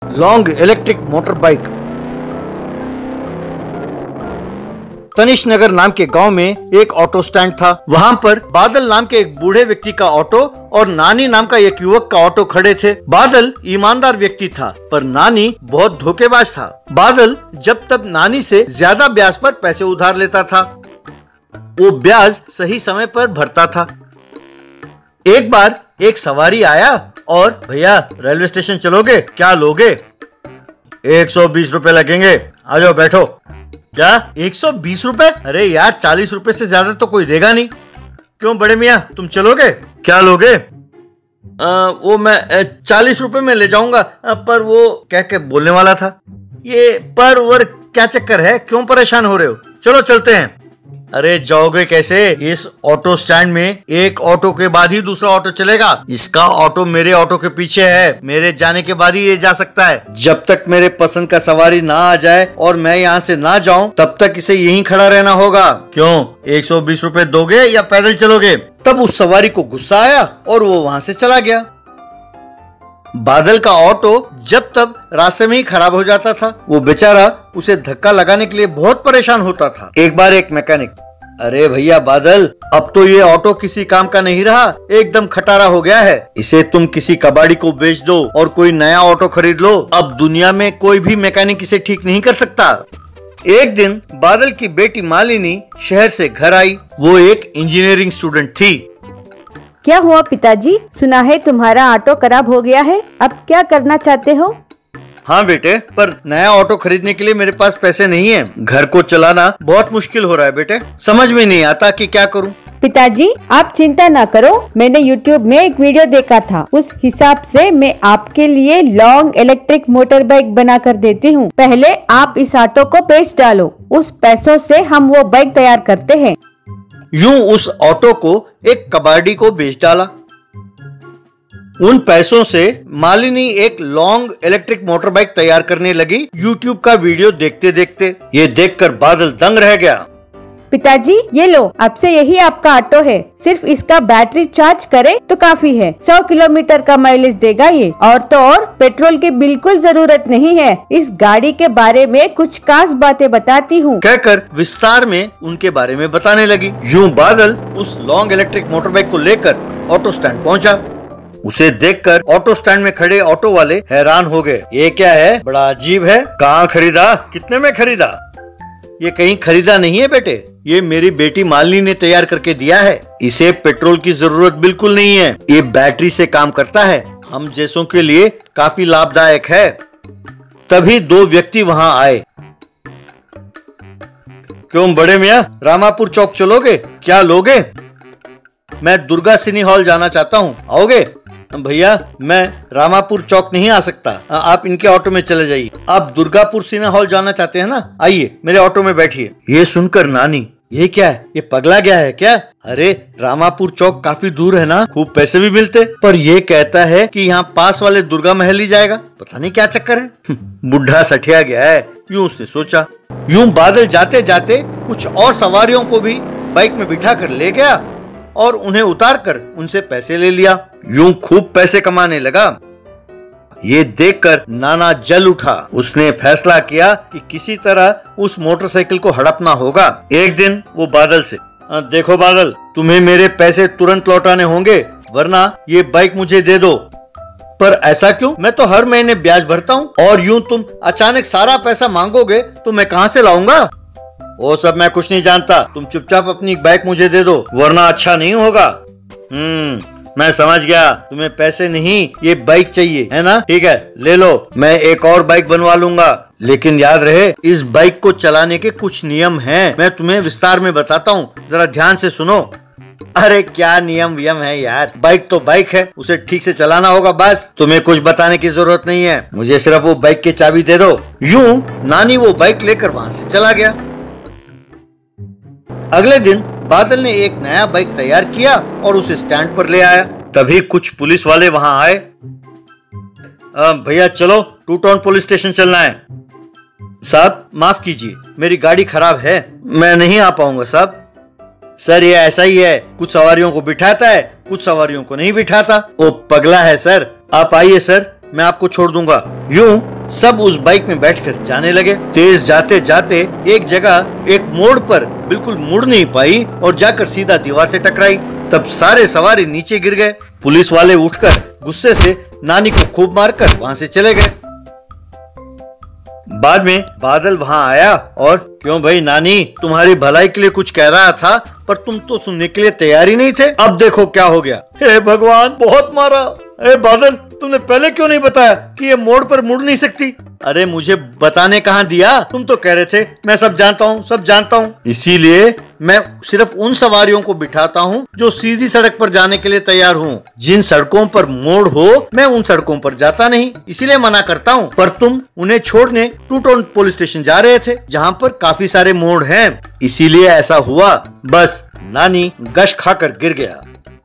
Long electric motor bike. Tanishq Nagar नाम के गांव में एक ऑटो स्टैंड था। वहां पर बादल नाम के एक बूढ़े व्यक्ति का ऑटो और नानी नाम का एक युवक का ऑटो खड़े थे। बादल ईमानदार व्यक्ति था, पर नानी बहुत धोखेबाज था। बादल जब तक नानी से ज्यादा ब्याज पर पैसे उधार लेता था। वो ब्याज सही समय पर भरता था। एक बार एक सवारी आया और भैया रेलवे स्टेशन चलोगे, क्या लोगे? 120 रुपए लगेंगे, आ जाओ बैठो। क्या 120 रुपए? अरे यार 40 रुपए से ज्यादा तो कोई देगा नहीं। क्यों बड़े मियाँ, तुम चलोगे, क्या लोगे? वो मैं 40 रुपए में ले जाऊंगा। पर वो क्या बोलने वाला था। ये पर वर क्या चक्कर है, क्यों परेशान हो रहे हो? चलो चलते हैं। अरे जाओगे कैसे? इस ऑटो स्टैंड में एक ऑटो के बाद ही दूसरा ऑटो चलेगा। इसका ऑटो मेरे ऑटो के पीछे है, मेरे जाने के बाद ही ये जा सकता है। जब तक मेरे पसंद का सवारी ना आ जाए और मैं यहाँ से ना जाऊँ तब तक इसे यहीं खड़ा रहना होगा। क्यों 120 रुपए दोगे या पैदल चलोगे? तब उस सवारी को गुस्सा आया और वो वहाँ से चला गया। बादल का ऑटो जब तब रास्ते में ही खराब हो जाता था। वो बेचारा उसे धक्का लगाने के लिए बहुत परेशान होता था। एक बार एक मैकेनिक, अरे भैया बादल, अब तो ये ऑटो किसी काम का नहीं रहा, एकदम खटारा हो गया है। इसे तुम किसी कबाड़ी को बेच दो और कोई नया ऑटो खरीद लो। अब दुनिया में कोई भी मैकेनिक इसे ठीक नहीं कर सकता। एक दिन बादल की बेटी मालिनी शहर से घर आई। वो एक इंजीनियरिंग स्टूडेंट थी। क्या हुआ पिताजी? सुना है तुम्हारा ऑटो खराब हो गया है, अब क्या करना चाहते हो? हाँ बेटे, पर नया ऑटो खरीदने के लिए मेरे पास पैसे नहीं है। घर को चलाना बहुत मुश्किल हो रहा है बेटे, समझ में नहीं आता कि क्या करूँ। पिताजी आप चिंता ना करो, मैंने YouTube में एक वीडियो देखा था, उस हिसाब से मैं आपके लिए लॉन्ग इलेक्ट्रिक मोटर बाइक बना कर देती हूँ। पहले आप इस ऑटो को बेच डालो, उस पैसों से हम वो बाइक तैयार करते हैं। यूं उस ऑटो को एक कबाड़ी को बेच डाला। उन पैसों से मालिनी एक लॉन्ग इलेक्ट्रिक मोटर बाइक तैयार करने लगी YouTube का वीडियो देखते देखते। ये देखकर बादल दंग रह गया। पिताजी ये लो, अब से यही आपका ऑटो है। सिर्फ इसका बैटरी चार्ज करे तो काफी है। 100 किलोमीटर का माइलेज देगा ये, और तो और पेट्रोल की बिल्कुल जरूरत नहीं है। इस गाड़ी के बारे में कुछ खास बातें बताती हूँ, कहकर विस्तार में उनके बारे में बताने लगी। यूं बादल उस लॉन्ग इलेक्ट्रिक मोटर बाइक को लेकर ऑटो स्टैंड पहुँचा। उसे देखकर ऑटो स्टैंड में खड़े ऑटो वाले हैरान हो गए। ये क्या है, बड़ा अजीब है, कहाँ खरीदा, कितने में खरीदा? ये कहीं खरीदा नहीं है बेटे, ये मेरी बेटी मालिनी ने तैयार करके दिया है। इसे पेट्रोल की जरूरत बिल्कुल नहीं है, ये बैटरी से काम करता है, हम जैसों के लिए काफी लाभदायक है। तभी दो व्यक्ति वहां आए। क्यों बड़े मियाँ, रामापुर चौक चलोगे, क्या लोगे? मैं दुर्गा सिनी हॉल जाना चाहता हूँ, आओगे? भैया मैं रामापुर चौक नहीं आ सकता, आप इनके ऑटो में चले जाइए। आप दुर्गापुर सिनेमा हॉल जाना चाहते हैं ना, आइए मेरे ऑटो में बैठिए। ये सुनकर नानी, ये क्या है, ये पगला गया है क्या? अरे रामापुर चौक काफी दूर है ना, खूब पैसे भी मिलते, पर ये कहता है कि यहाँ पास वाले दुर्गा महल ही जाएगा, पता नहीं क्या चक्कर है। बुढ़ा सठिया गया है, यूं उसने सोचा। यूं बादल जाते जाते कुछ और सवारियों को भी बाइक में बिठा कर ले गया और उन्हें उतार कर उनसे पैसे ले लिया। यूं खूब पैसे कमाने लगा। ये देखकर नाना जल उठा। उसने फैसला किया कि किसी तरह उस मोटरसाइकिल को हड़पना होगा। एक दिन वो बादल से, देखो बादल, तुम्हें मेरे पैसे तुरंत लौटाने होंगे, वरना ये बाइक मुझे दे दो। पर ऐसा क्यों, मैं तो हर महीने ब्याज भरता हूँ, और यूं तुम अचानक सारा पैसा मांगोगे तो मैं कहाँ से लाऊंगा? वो सब मैं कुछ नहीं जानता, तुम चुपचाप अपनी बाइक मुझे दे दो, वरना अच्छा नहीं होगा। मैं समझ गया, तुम्हें पैसे नहीं ये बाइक चाहिए है ना, ठीक है ले लो, मैं एक और बाइक बनवा लूंगा। लेकिन याद रहे इस बाइक को चलाने के कुछ नियम हैं, मैं तुम्हें विस्तार में बताता हूँ, जरा ध्यान से सुनो। अरे क्या नियम वियम है यार, बाइक तो बाइक है, उसे ठीक से चलाना होगा बस, तुम्हें कुछ बताने की जरूरत नहीं है, मुझे सिर्फ वो बाइक की चाबी दे दो। यूं नानी वो बाइक लेकर वहाँ से चला गया। अगले दिन बादल ने एक नया बाइक तैयार किया और उसे स्टैंड पर ले आया। तभी कुछ पुलिस वाले वहां आए। भैया चलो, टू टाउन पुलिस स्टेशन चलना है। साहब माफ कीजिए, मेरी गाड़ी खराब है, मैं नहीं आ पाऊंगा साहब। सर ये ऐसा ही है, कुछ सवारियों को बिठाता है, कुछ सवारियों को नहीं बिठाता। वो पगला है सर, आप आइए सर, मैं आपको छोड़ दूंगा। यूं सब उस बाइक में बैठकर जाने लगे। तेज जाते जाते एक जगह एक मोड़ पर बिल्कुल मुड़ नहीं पाई और जाकर सीधा दीवार से टकराई। तब सारे सवारी नीचे गिर गए। पुलिस वाले उठकर गुस्से से नानी को खूब मारकर वहाँ से चले गए। बाद में बादल वहाँ आया और क्यों भाई नानी, तुम्हारी भलाई के लिए कुछ कह रहा था पर तुम तो सुनने के लिए तैयार ही नहीं थे। अब देखो क्या हो गया। हे भगवान, बहुत मारा। ए बादल, तुमने पहले क्यों नहीं बताया कि ये मोड़ पर मुड़ नहीं सकती? अरे मुझे बताने कहाँ दिया, तुम तो कह रहे थे मैं सब जानता हूँ, सब जानता हूँ। इसीलिए मैं सिर्फ उन सवारियों को बिठाता हूँ जो सीधी सड़क पर जाने के लिए तैयार हूँ। जिन सड़कों पर मोड़ हो मैं उन सड़कों पर जाता नहीं, इसीलिए मना करता हूँ। पर तुम उन्हें छोड़ने टू टाउन पुलिस स्टेशन जा रहे थे जहाँ पर काफी सारे मोड़ हैं, इसीलिए ऐसा हुआ। बस नानी गश खाकर गिर गया।